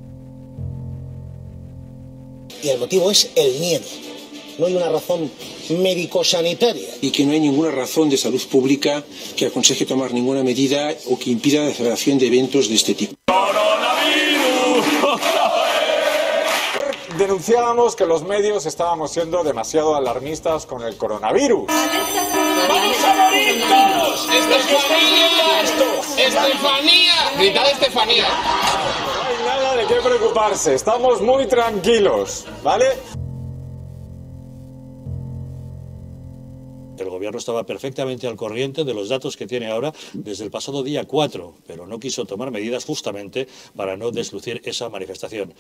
Y el motivo es el miedo. No hay una razón médico-sanitaria. Y que no hay ninguna razón de salud pública que aconseje tomar ninguna medida o que impida la celebración de eventos de este tipo. Denunciábamos que los medios estábamos siendo demasiado alarmistas con el coronavirus. ¡Vamos a morir todos! ¡Estefanía! ¡Estefanía! ¡Gritad Estefanía! No hay nada de qué preocuparse, estamos muy tranquilos, ¿vale? El gobierno estaba perfectamente al corriente de los datos que tiene ahora desde el pasado día 4, pero no quiso tomar medidas justamente para no deslucir esa manifestación.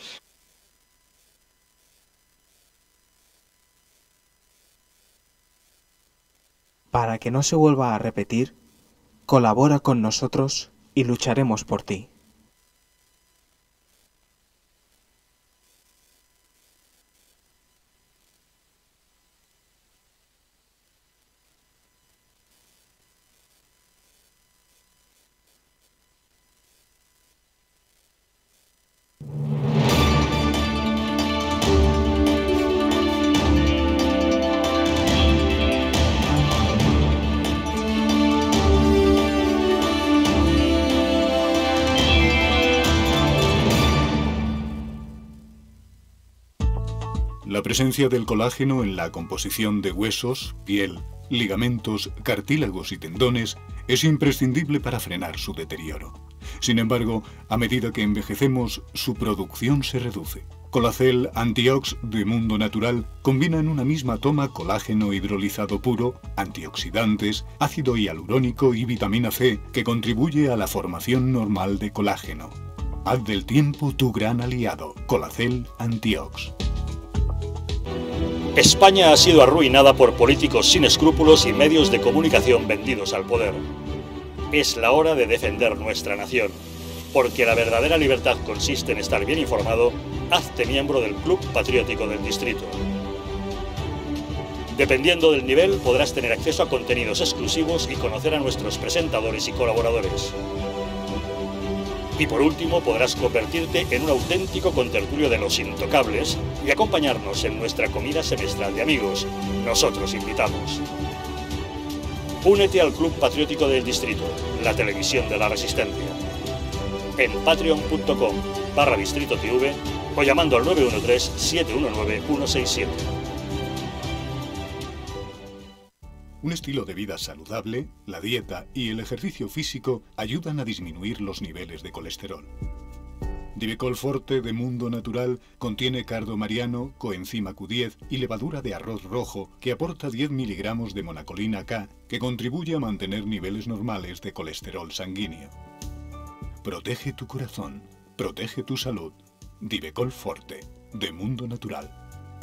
Para que no se vuelva a repetir, colabora con nosotros y lucharemos por ti. La presencia del colágeno en la composición de huesos, piel, ligamentos, cartílagos y tendones es imprescindible para frenar su deterioro. Sin embargo, a medida que envejecemos, su producción se reduce. Colacel Antiox de Mundo Natural combina en una misma toma colágeno hidrolizado puro, antioxidantes, ácido hialurónico y vitamina C, que contribuye a la formación normal de colágeno. Haz del tiempo tu gran aliado. Colacel Antiox. España ha sido arruinada por políticos sin escrúpulos y medios de comunicación vendidos al poder. Es la hora de defender nuestra nación, porque la verdadera libertad consiste en estar bien informado. Hazte miembro del Club Patriótico del Distrito. Dependiendo del nivel, podrás tener acceso a contenidos exclusivos y conocer a nuestros presentadores y colaboradores. Y por último, podrás convertirte en un auténtico contertulio de los intocables y acompañarnos en nuestra comida semestral de amigos. Nosotros invitamos. Únete al Club Patriótico del Distrito, la televisión de la resistencia. En patreon.com/distritotv o llamando al 913-719-167. Un estilo de vida saludable, la dieta y el ejercicio físico ayudan a disminuir los niveles de colesterol. Divecol Forte de Mundo Natural contiene cardo mariano, coenzima Q10 y levadura de arroz rojo que aporta 10 miligramos de monacolina K que contribuye a mantener niveles normales de colesterol sanguíneo. Protege tu corazón, protege tu salud. Divecol Forte de Mundo Natural.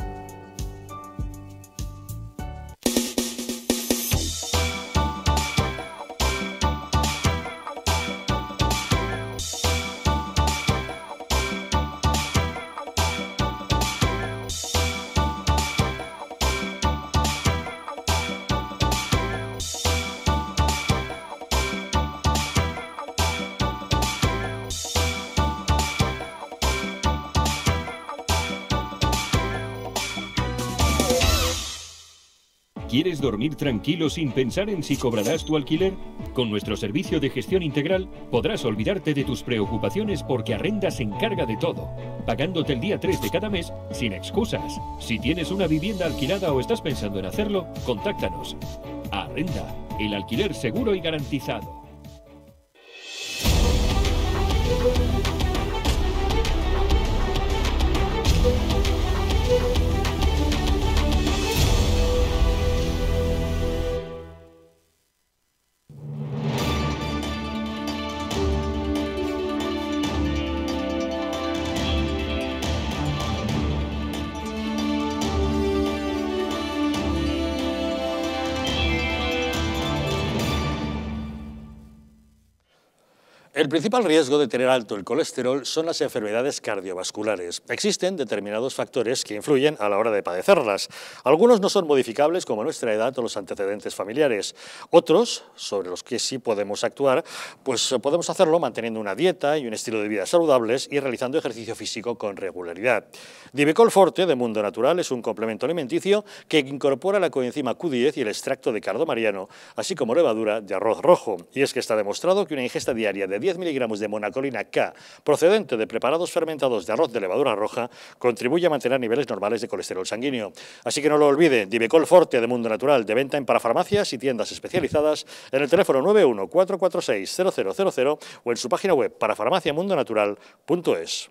¿Quieres dormir tranquilo sin pensar en si cobrarás tu alquiler? Con nuestro servicio de gestión integral podrás olvidarte de tus preocupaciones porque Arrenda se encarga de todo, pagándote el día 3 de cada mes sin excusas. Si tienes una vivienda alquilada o estás pensando en hacerlo, contáctanos. Arrenda, el alquiler seguro y garantizado. El principal riesgo de tener alto el colesterol son las enfermedades cardiovasculares. Existen determinados factores que influyen a la hora de padecerlas. Algunos no son modificables, como nuestra edad o los antecedentes familiares. Otros, sobre los que sí podemos actuar, pues podemos hacerlo manteniendo una dieta y un estilo de vida saludables y realizando ejercicio físico con regularidad. Divecol Forte de Mundo Natural es un complemento alimenticio que incorpora la coenzima Q10 y el extracto de cardo mariano, así como levadura de arroz rojo. Y es que está demostrado que una ingesta diaria de 10 miligramos de monacolina K procedente de preparados fermentados de arroz de levadura roja contribuye a mantener niveles normales de colesterol sanguíneo. Así que no lo olvide, Divecol Forte de Mundo Natural, de venta en parafarmacias y tiendas especializadas en el teléfono 91-446-0000 o en su página web parafarmaciamundonatural.es.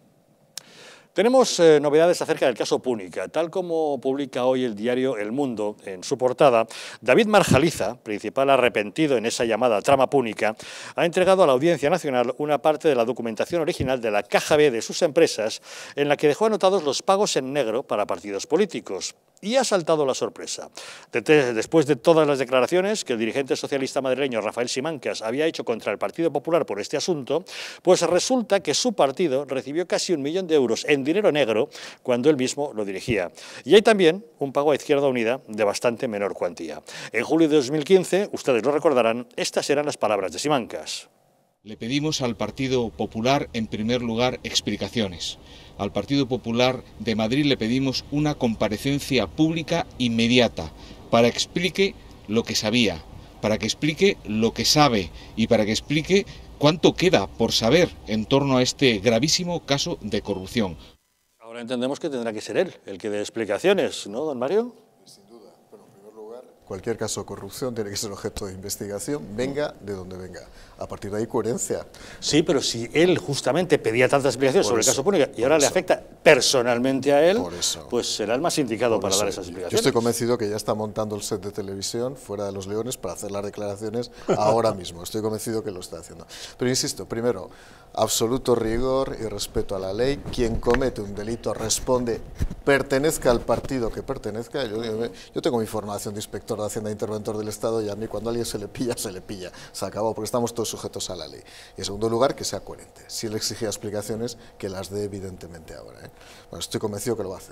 Tenemos novedades acerca del caso Púnica. Tal como publica hoy el diario El Mundo en su portada, David Marjaliza, principal arrepentido en esa llamada trama púnica, ha entregado a la Audiencia Nacional una parte de la documentación original de la caja B de sus empresas, en la que dejó anotados los pagos en negro para partidos políticos. Y ha saltado la sorpresa. Después de todas las declaraciones que el dirigente socialista madrileño Rafael Simancas había hecho contra el Partido Popular por este asunto, pues resulta que su partido recibió casi 1 millón de euros en dinero negro cuando él mismo lo dirigía. Y hay también un pago a Izquierda Unida de bastante menor cuantía. En julio de 2015, ustedes lo recordarán, estas eran las palabras de Simancas. Le pedimos al Partido Popular, en primer lugar, explicaciones. Al Partido Popular de Madrid le pedimos una comparecencia pública inmediata para que explique lo que sabía, para que explique lo que sabe y para que explique cuánto queda por saber en torno a este gravísimo caso de corrupción. Ahora entendemos que tendrá que ser él el que dé explicaciones, ¿no, don Mario? Sin duda, pero en primer lugar, cualquier caso de corrupción tiene que ser objeto de investigación, venga de donde venga. A partir de ahí, coherencia. Sí, pero si él justamente pedía tantas explicaciones sobre el caso Púnica y ahora le afecta personalmente a él, pues será el más indicado para dar esas explicaciones. Yo estoy convencido que ya está montando el set de televisión fuera de Los Leones para hacer las declaraciones ahora mismo. Estoy convencido que lo está haciendo. Pero insisto, primero, absoluto rigor y respeto a la ley. Quien comete un delito responde, pertenezca al partido que pertenezca. Yo tengo mi formación de inspector de Hacienda e interventor del Estado y a mí cuando a alguien se le pilla, se acabó, porque estamos todos sujetos a la ley. Y en segundo lugar, que sea coherente. Si él exigía explicaciones, que las dé evidentemente ahora. Bueno, estoy convencido que lo va a hacer.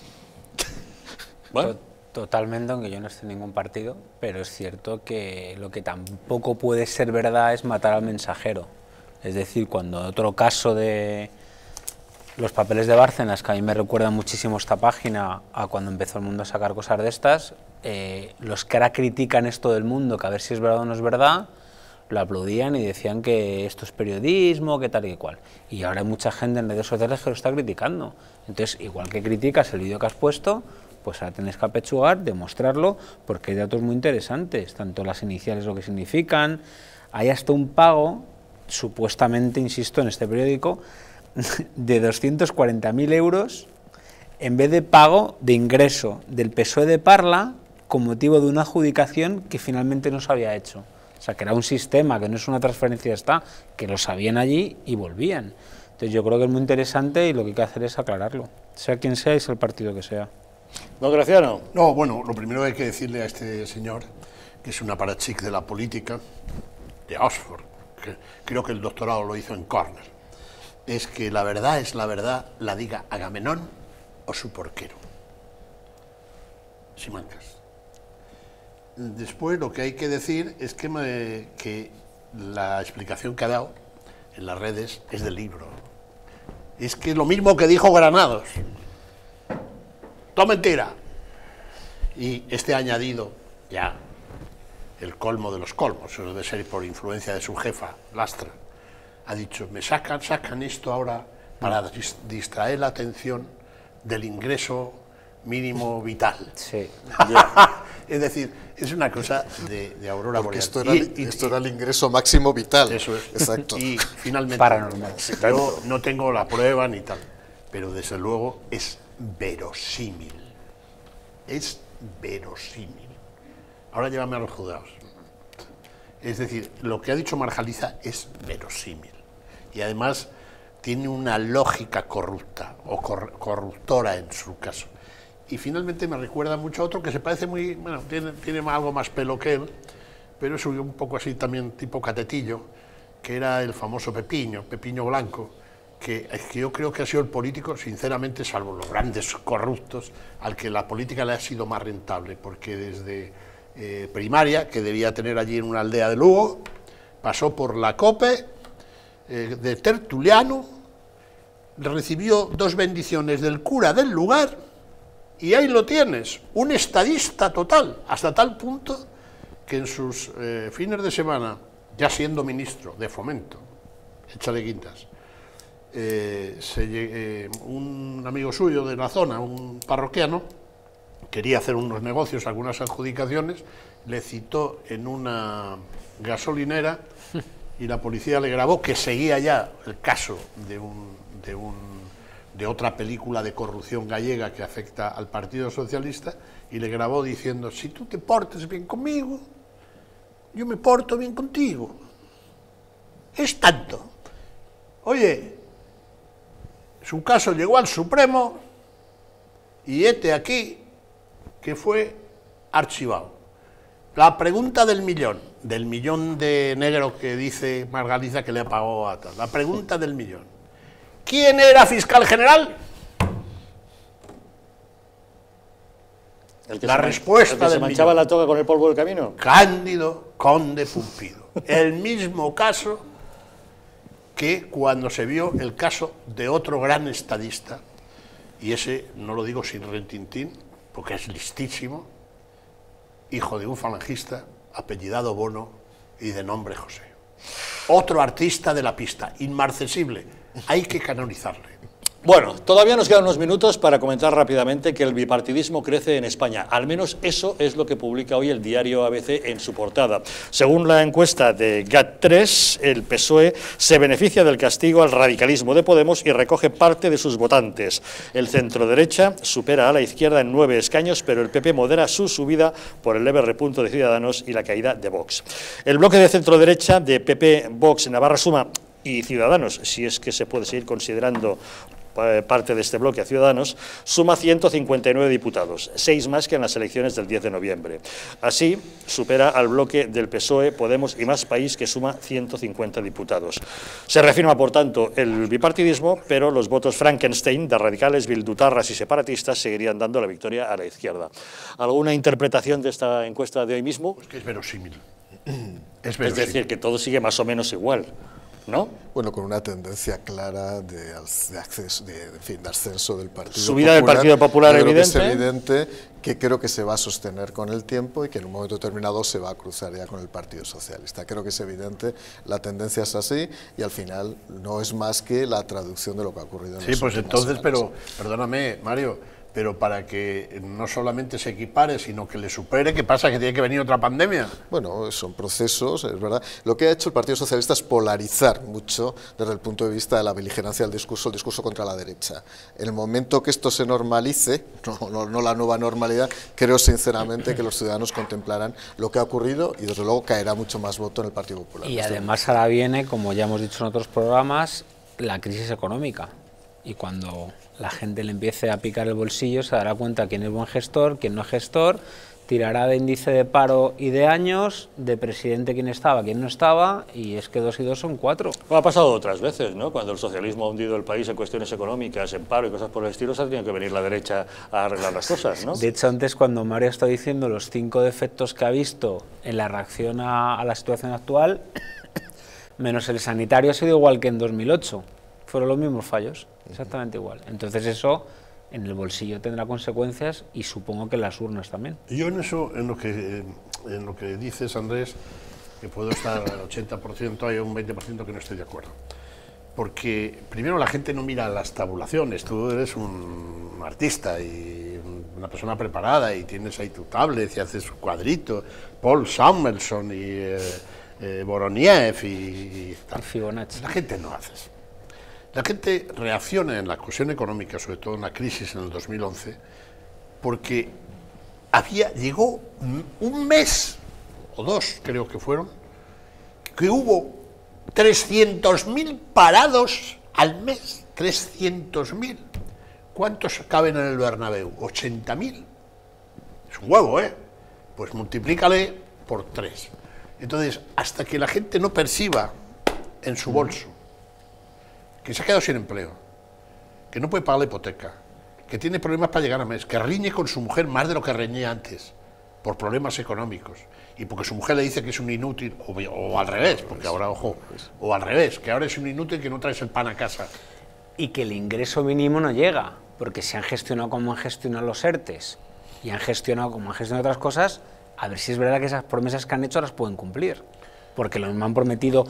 Bueno. Totalmente, aunque yo no esté en ningún partido, pero es cierto que lo que tampoco puede ser verdad es matar al mensajero. Es decir, cuando otro caso de los papeles de Bárcenas, que a mí me recuerda muchísimo esta página a cuando empezó el mundo a sacar cosas de estas, los que ahora critican esto del mundo, que a ver si es verdad o no es verdad, lo aplaudían y decían que esto es periodismo, que tal y cual. Y ahora hay mucha gente en redes sociales que lo está criticando. Entonces, igual que criticas el vídeo que has puesto, pues ahora tienes que apechugar, demostrarlo, porque hay datos muy interesantes, tanto las iniciales lo que significan, hay hasta un pago, supuestamente, insisto, en este periódico, de 240.000 euros en vez de pago de ingreso del PSOE de Parla con motivo de una adjudicación que finalmente no se había hecho. O sea, que era un sistema, que no es una transferencia, que lo sabían allí y volvían. Entonces yo creo que es muy interesante y lo que hay que hacer es aclararlo, sea quien sea y sea el partido que sea. ¿No, Graciano? No, bueno, lo primero que hay que decirle a este señor, que es un aparachic de la política, de Oxford, que creo que el doctorado lo hizo en Cornell, es que la verdad es la verdad, la diga Agamenón o su porquero. Simancas. Después lo que hay que decir es que la explicación que ha dado en las redes es del libro. Es que lo mismo que dijo Granados. Todo mentira. Y este ha añadido ya el colmo de los colmos, eso debe ser por influencia de su jefa, Lastra. Ha dicho, me sacan esto ahora para distraer la atención del ingreso mínimo vital. Sí. Es decir, es una cosa de aurora boreal. Esto era el ingreso máximo vital. Eso es. Exacto. Y finalmente, paranormal. Yo no tengo la prueba ni tal, pero desde luego es verosímil. Es verosímil. Ahora llévame a los juzgados. Es decir, lo que ha dicho Marjaliza es verosímil. Y además tiene una lógica corrupta o corruptora en su caso. Y finalmente me recuerda mucho a otro que se parece muy, bueno, tiene algo más pelo que él, pero es un poco así también tipo catetillo, que era el famoso Pepiño Blanco, que yo creo que ha sido el político, sinceramente, salvo los grandes corruptos, al que la política le ha sido más rentable, porque desde primaria, que debía tener allí en una aldea de Lugo, pasó por la COPE de tertuliano, recibió 2 bendiciones del cura del lugar, y ahí lo tienes, un estadista total, hasta tal punto que en sus fines de semana, ya siendo ministro de Fomento, échale quintas, un amigo suyo de la zona, un parroquiano, quería hacer unos negocios, algunas adjudicaciones, le citó en una gasolinera y la policía le grabó, que seguía ya el caso de otra película de corrupción gallega que afecta al Partido Socialista, y le grabó diciendo: si tú te portas bien conmigo, yo me porto bien contigo. Es tanto. Oye, su caso llegó al Supremo y este aquí que fue archivado. La pregunta del millón de negro que dice Margaliza que le pagó a tal. La pregunta del millón. ¿Quién era fiscal general? La respuesta del millón. ¿Se manchaba la toga con el polvo del camino? Cándido Conde Pumpido. El mismo caso que cuando se vio el caso de otro gran estadista, y ese no lo digo sin retintín, porque es listísimo, hijo de un falangista, apellidado Bono y de nombre José. Otro artista de la pista, inmarcesible, hay que canonizarle. Bueno, todavía nos quedan unos minutos para comentar rápidamente que el bipartidismo crece en España. Al menos eso es lo que publica hoy el diario ABC en su portada. Según la encuesta de GAT3, el PSOE se beneficia del castigo al radicalismo de Podemos y recoge parte de sus votantes. El centroderecha supera a la izquierda en 9 escaños, pero el PP modera su subida por el leve repunto de Ciudadanos y la caída de Vox. El bloque de centroderecha de PP, Vox, Navarra Suma y Ciudadanos, si es que se puede seguir considerando parte de este bloque a Ciudadanos, suma 159 diputados, 6 más que en las elecciones del 10 de noviembre. Así, supera al bloque del PSOE, Podemos y Más País, que suma 150 diputados. Se reafirma, por tanto, el bipartidismo, pero los votos Frankenstein de radicales, bildutarras y separatistas seguirían dando la victoria a la izquierda. ¿Alguna interpretación de esta encuesta de hoy mismo? Pues que es verosímil. Es decir, que todo sigue más o menos igual, ¿no? Bueno, con una tendencia clara de ascenso del Partido Subida del Partido Popular, evidente. Es evidente que creo que se va a sostener con el tiempo y que en un momento determinado se va a cruzar ya con el Partido Socialista. Creo que es evidente, la tendencia es así y al final no es más que la traducción de lo que ha ocurrido en Sí, pues entonces, pero perdóname, Mario, pero para que no solamente se equipare, sino que le supere, ¿qué pasa? ¿Que tiene que venir otra pandemia? Bueno, son procesos, es verdad. Lo que ha hecho el Partido Socialista es polarizar mucho desde el punto de vista de la beligerancia del discurso, el discurso contra la derecha. En el momento que esto se normalice, no la nueva normalidad, creo sinceramente que los ciudadanos contemplarán lo que ha ocurrido y desde luego caerá mucho más voto en el Partido Popular. Y además ahora viene, como ya hemos dicho en otros programas, la crisis económica. Y cuando la gente le empiece a picar el bolsillo, se dará cuenta quién es buen gestor, quién no es gestor, tirará de índice de paro y de años, de presidente quién estaba, quién no estaba, y es que 2 y 2 son 4. Ha pasado otras veces, ¿no? Cuando el socialismo ha hundido el país en cuestiones económicas, en paro y cosas por el estilo, se ha tenido que venir la derecha a arreglar las cosas, ¿no? De hecho, antes cuando Mario está diciendo los 5 defectos que ha visto en la reacción a la situación actual, menos el sanitario ha sido igual que en 2008. Fueron los mismos fallos, exactamente igual. Entonces eso en el bolsillo tendrá consecuencias y supongo que en las urnas también. Yo en eso, en lo que dices, Andrés, que puedo estar al 80%, hay un 20% que no estoy de acuerdo. Porque primero la gente no mira las tabulaciones, tú eres un artista y una persona preparada y tienes ahí tu tablet y haces un cuadrito, Paul Samuelson y Voroniev y tal. Fibonacci. La gente no hace eso. La gente reacciona en la cuestión económica, sobre todo en la crisis en el 2011, porque llegó un mes, o 2 creo que fueron, que hubo 300.000 parados al mes, 300.000. ¿Cuántos caben en el Bernabéu? 80.000. Es un huevo, ¿eh? Pues multiplícale por 3. Entonces, hasta que la gente no perciba en su bolso, que se ha quedado sin empleo, que no puede pagar la hipoteca, que tiene problemas para llegar a mes, que riñe con su mujer más de lo que reñía antes, por problemas económicos, y porque su mujer le dice que es un inútil, o al revés, porque ahora, ojo, o al revés, que ahora es un inútil que no traes el pan a casa. Y que el ingreso mínimo no llega, porque se han gestionado como han gestionado los ERTES, y han gestionado como han gestionado otras cosas, a ver si es verdad que esas promesas que han hecho las pueden cumplir. Porque me han prometido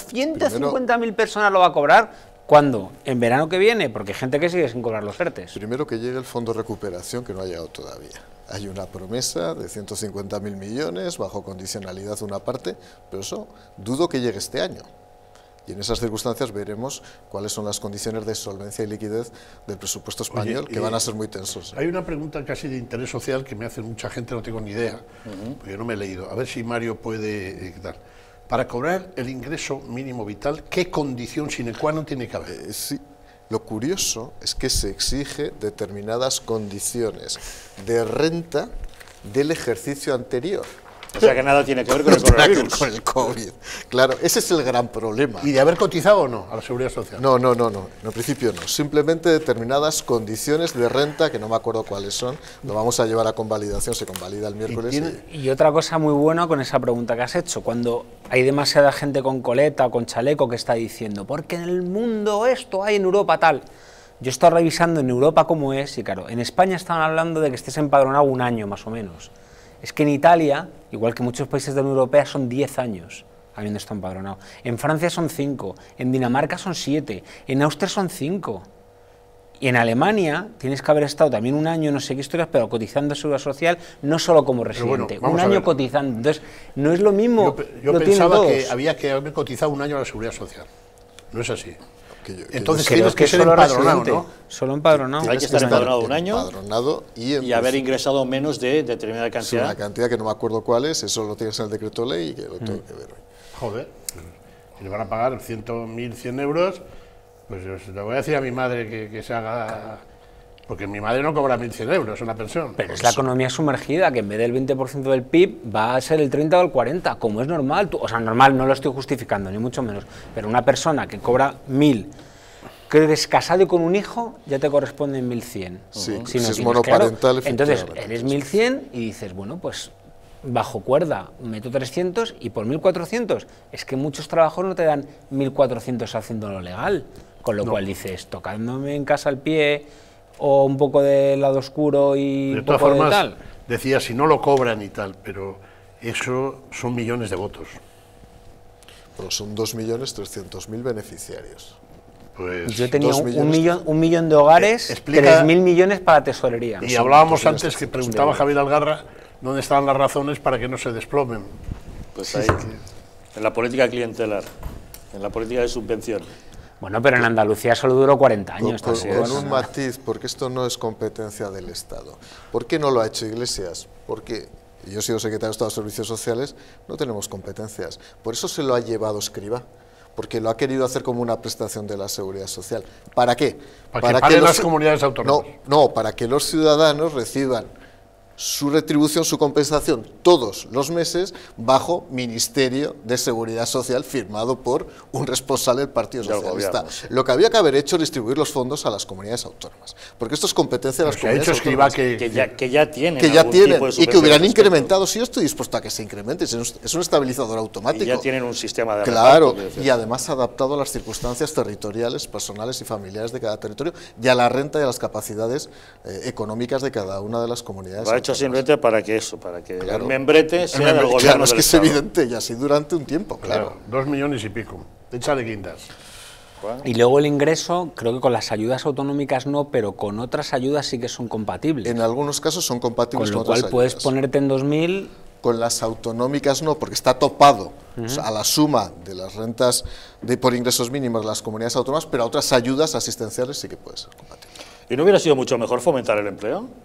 250.000 personas lo va a cobrar. ¿Cuándo? ¿En verano que viene? Porque hay gente que sigue sin cobrar los ERTES. Primero que llegue el fondo de recuperación, que no ha llegado todavía. Hay una promesa de 150.000 millones, bajo condicionalidad una parte, pero eso dudo que llegue este año. Y en esas circunstancias veremos cuáles son las condiciones de solvencia y liquidez del presupuesto español, que van a ser muy tensos. Hay una pregunta casi de interés social que me hace mucha gente, no tengo ni idea, porque yo no me he leído. A ver si Mario puede dar. Para cobrar el ingreso mínimo vital, ¿qué condición sine qua non tiene que haber? Sí. Lo curioso es que se exige determinadas condiciones de renta del ejercicio anterior. O sea que nada tiene que ver con el coronavirus. Con el COVID. Claro, ese es el gran problema. ¿Y de haber cotizado o no a la Seguridad Social? No. En principio no. Simplemente determinadas condiciones de renta, que no me acuerdo cuáles son, lo vamos a llevar a convalidación, se convalida el miércoles. Y otra cosa muy buena con esa pregunta que has hecho, cuando hay demasiada gente con coleta o con chaleco que está diciendo, porque en el mundo esto hay, en Europa tal. Yo he estado revisando en Europa cómo es, y claro, en España están hablando de que estés empadronado un año más o menos. Es que en Italia, igual que muchos países de la Unión Europea, son 10 años habiendo estado empadronado. En Francia son 5, en Dinamarca son 7, en Austria son 5. Y en Alemania tienes que haber estado también un año, no sé qué historias, pero cotizando Seguridad Social, no solo como residente, bueno, un año cotizando. Entonces, no es lo mismo. Yo pensaba que había que haber cotizado un año a la Seguridad Social. No es así. Entonces tienes que ser empadronado, ¿no? Solo empadronado. Hay que estar empadronado un año y haber ingresado menos de determinada cantidad. Una cantidad que no me acuerdo cuál es, eso lo tienes en el decreto ley y que lo tengo que ver hoy. Joder, si le van a pagar 100.100 euros, pues le voy a decir a mi madre que se haga... Porque mi madre no cobra 1.100 euros una pensión. Pero es la economía sumergida, que en vez del 20% del PIB va a ser el 30 o el 40, como es normal. O sea, normal, no lo estoy justificando, ni mucho menos. Pero una persona que cobra 1.000, que eres casado y con un hijo, ya te corresponden 1.100. Sí, si es monoparental, claro. Entonces, eres 1.100 y dices, bueno, pues bajo cuerda meto 300 y por 1.400. Es que muchos trabajos no te dan 1.400 haciéndolo legal. Con lo cual dices, tocándome en casa al pie... o un poco de lado oscuro y de todas formas, de tal. Decía, si no lo cobran y tal, pero eso son millones de votos. Pero son 2.300.000 beneficiarios. Pues yo tenía un millón de hogares, 3.000 millones para tesorería. Y hablábamos antes que preguntaba Javier Algarra dónde estaban las razones para que no se desplomen. Pues ahí, en la política clientelar, en la política de subvención. Bueno, pero en Andalucía solo duró 40 años. Con un matiz, porque esto no es competencia del Estado. ¿Por qué no lo ha hecho Iglesias? Porque yo he sido secretario de Estado de Servicios Sociales, no tenemos competencias. Por eso se lo ha llevado Escrivá, porque lo ha querido hacer como una prestación de la Seguridad Social. ¿Para qué? Para que las comunidades autónomas. No, para que los ciudadanos reciban su retribución, su compensación, todos los meses, bajo Ministerio de Seguridad Social, firmado por un responsable del Partido Socialista. Lo que había que haber hecho es distribuir los fondos a las comunidades autónomas, porque esto es competencia de las comunidades autónomas. Que ya tienen y que hubieran incrementado. Sí, yo estoy dispuesto a que se incremente, es un estabilizador automático. Y ya tienen un sistema de reparto, y además adaptado a las circunstancias territoriales, personales y familiares de cada territorio, y a la renta y a las capacidades económicas de cada una de las comunidades autónomas. Simplemente para que el membrete sea del gobierno. Claro, es que es evidente, y así durante un tiempo, claro. 2 millones y pico, échale guindas. Y luego el ingreso, creo que con las ayudas autonómicas no, pero con otras ayudas sí que son compatibles. En algunos casos son compatibles con otras ayudas. Con lo cual puedes ponerte en 2.000... Con las autonómicas no, porque está topado o sea, a la suma de las rentas por ingresos mínimos de las comunidades autónomas, pero a otras ayudas asistenciales sí que puede ser compatible. ¿Y no hubiera sido mucho mejor fomentar el empleo?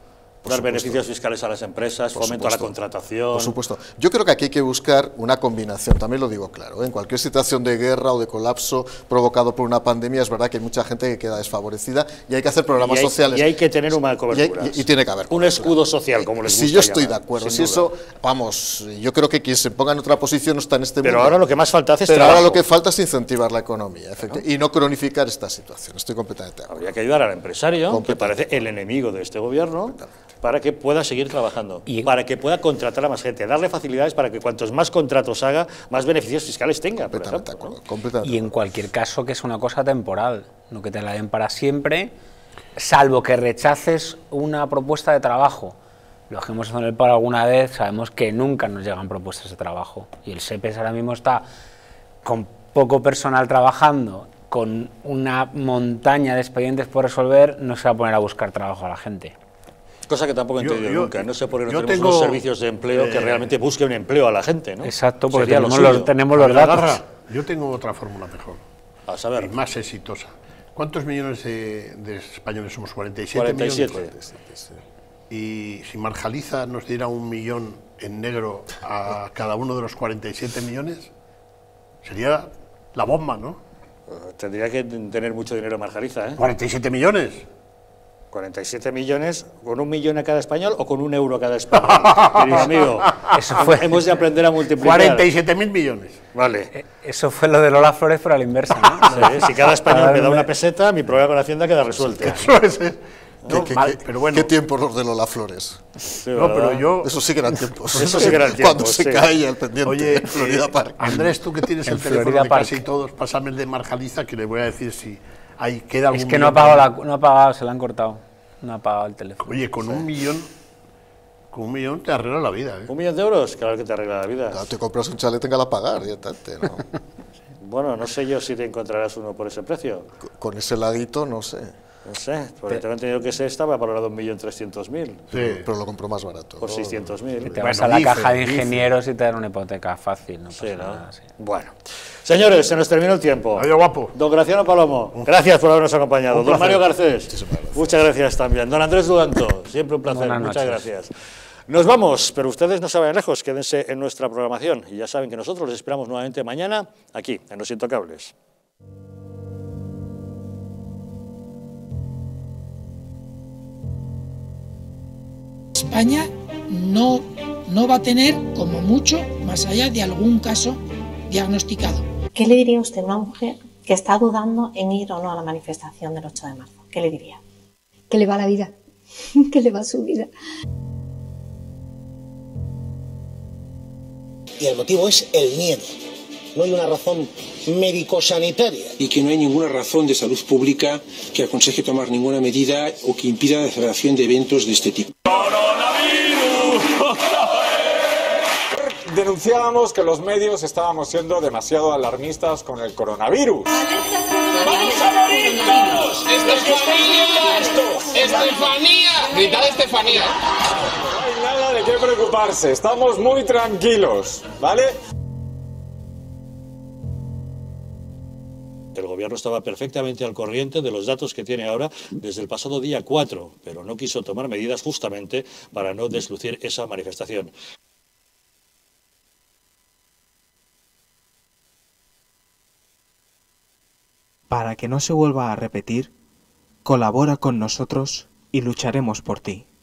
Dar beneficios fiscales a las empresas, fomento a la contratación. Por supuesto. Yo creo que aquí hay que buscar una combinación, también lo digo claro, ¿eh? En cualquier situación de guerra o de colapso provocado por una pandemia, es verdad que hay mucha gente que queda desfavorecida y hay que hacer programas sociales. Y hay que tener una cobertura. Y tiene que haber un escudo social, como les gusta Si yo estoy llamar, de acuerdo, si eso, vamos, yo creo que quien se ponga en otra posición no está en este mundo. Pero ahora lo que más falta es Pero trabajo. ahora lo que falta es incentivar la economía, y no cronificar esta situación. Estoy completamente de acuerdo. Habría que ayudar al empresario, que parece el enemigo de este gobierno, para que pueda seguir trabajando, para que pueda contratar a más gente, darle facilidades para que cuantos más contratos haga, más beneficios fiscales tenga, por ejemplo, ¿no? Y en cualquier caso que es una cosa temporal, no que te la den para siempre, salvo que rechaces una propuesta de trabajo. Los que hemos hecho en el paro alguna vez sabemos que nunca nos llegan propuestas de trabajo, y el SEPES ahora mismo está con poco personal trabajando, con una montaña de expedientes por resolver, no se va a poner a buscar trabajo a la gente. Cosa que tampoco he entendido nunca, no sé por qué no tenemos unos servicios de empleo que realmente busquen empleo a la gente, ¿no? Exacto, porque tenemos los datos. Garra, yo tengo otra fórmula mejor, a saber, y más exitosa. ¿Cuántos millones de españoles somos? 47 millones. 47. Y si Marjaliza nos diera 1 millón en negro a cada uno de los 47 millones, sería la bomba, ¿no? Tendría que tener mucho dinero Marjaliza, ¿eh? 47 millones. 47 millones, ¿con 1 millón a cada español o con 1 euro a cada español? Querido amigo, hemos de aprender a multiplicar. 47.000 millones. Vale. Eso fue lo de Lola Flores, pero a la inversa, ¿no? Sí, si cada español me da una peseta, mi problema con Hacienda queda resuelto. Pero bueno, ¿qué tiempos los de Lola Flores? Sí, no, pero yo... Eso sí que eran tiempos. Eso sí que eran tiempos, Cuando se cae el pendiente. Oye, en Florida Park. Andrés, tú que tienes el teléfono de casi todos, pásame el de Marjaliza, que le voy a decir si hay, queda algún... Es que no ha pagado, se la han cortado. No ha pagado el teléfono. Oye, con 1 millón... Con 1 millón te arregla la vida, ¿eh? 1 millón de euros, claro que te arregla la vida. Claro, te compras un chalet, tenga a pagar directamente, ¿no? Bueno, no sé yo si te encontrarás uno por ese precio. Con ese ladito, no sé. No sé, porque tengo entendido que ese estaba valorado 1.300.000. Sí, pero lo compró más barato. Por 600.000. Te vas a la caja de ingenieros y te dan una hipoteca fácil, no pasa nada. Sí. Bueno, señores, se nos terminó el tiempo. Adiós, guapo. Don Graciano Palomo, gracias por habernos acompañado. Don Mario Garcés, muchas gracias también. Don Andrés Duranto, siempre un placer, muchas gracias. Nos vamos, pero ustedes no se vayan lejos, quédense en nuestra programación. Y ya saben que nosotros les esperamos nuevamente mañana, aquí, en Los Intocables. España no va a tener, como mucho, más allá de algún caso diagnosticado. ¿Qué le diría usted a una mujer que está dudando en ir o no a la manifestación del 8 de marzo? ¿Qué le diría? Que le va la vida, que le va su vida. Y el motivo es el miedo. No hay una razón médico-sanitaria. Y que no hay ninguna razón de salud pública que aconseje tomar ninguna medida o que impida la celebración de eventos de este tipo. Denunciábamos que los medios estábamos siendo demasiado alarmistas con el coronavirus. ¡Vamos a morir todos! ¡Estefanía! ¡Estefanía! Gritad Estefanía. No hay nada de qué preocuparse, estamos muy tranquilos, ¿vale? El gobierno estaba perfectamente al corriente de los datos que tiene ahora desde el pasado día 4, pero no quiso tomar medidas justamente para no deslucir esa manifestación. Para que no se vuelva a repetir, colabora con nosotros y lucharemos por ti.